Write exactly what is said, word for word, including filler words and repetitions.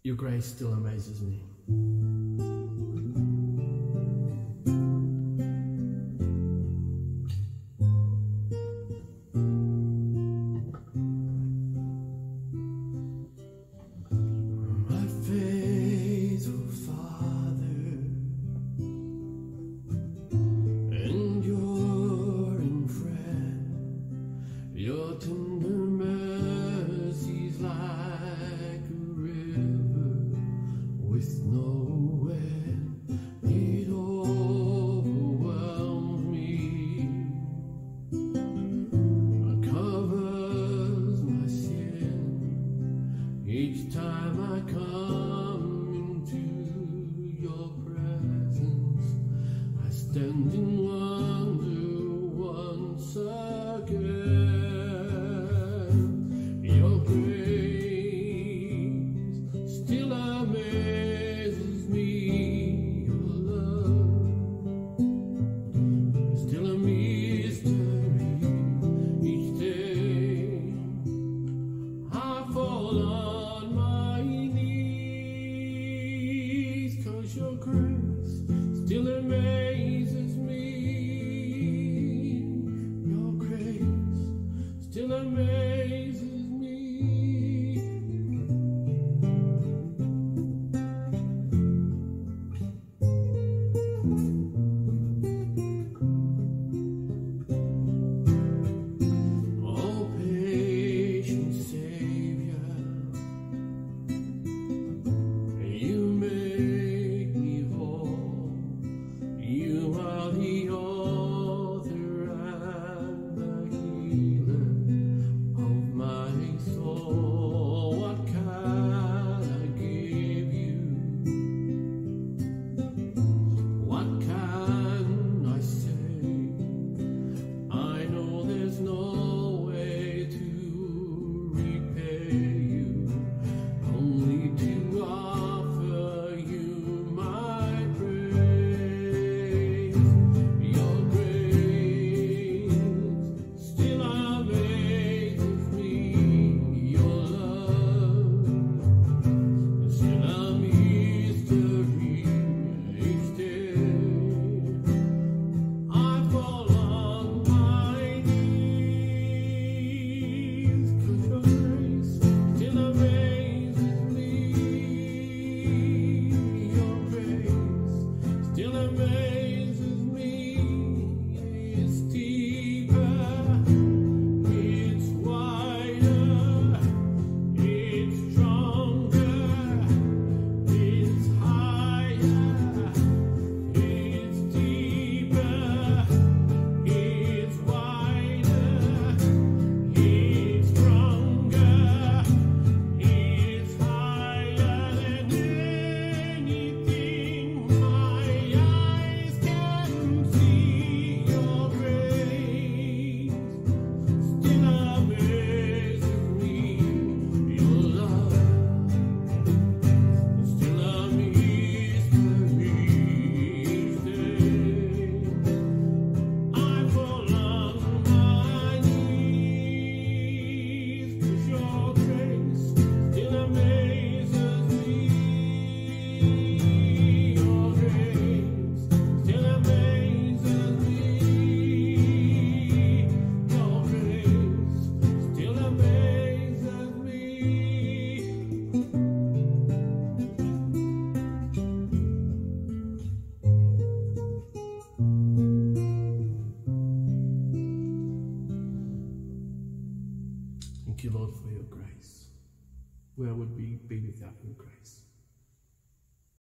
Your grace still amazes me. My faithful Father, enduring friend, your tender mercies like a river with no end, it overwhelms me, it covers my sin each time I come into your presence. I stand in wonder once again. Your grace still amazes me. Your love is still a mystery. Each day I fall on my knees, 'cause your grace still amazes me. Your grace still amazes me. Oh, patient Saviour, you make me whole. You are the author and the healer of my soul. What can I give you? What can I say? I know there's no way to repay you, only to offer you my praise. Your grace still amazes me. Your love is still a mystery. Each day I fall on my knees, 'cause your grace still amazes me. Your grace still amazes me. It's deeper, it's wider, it's stronger, it's higher. It's deeper, it's wider, it's stronger, it's higher than anything my eyes can see. Your grace still amazes me. Your love is still a mystery. Each day I fall on my knees, 'cause your grace still amazes me. Your grace still amazes me. Your grace still amazes me. Thank you, Lord, for your grace. Where would we be without your grace?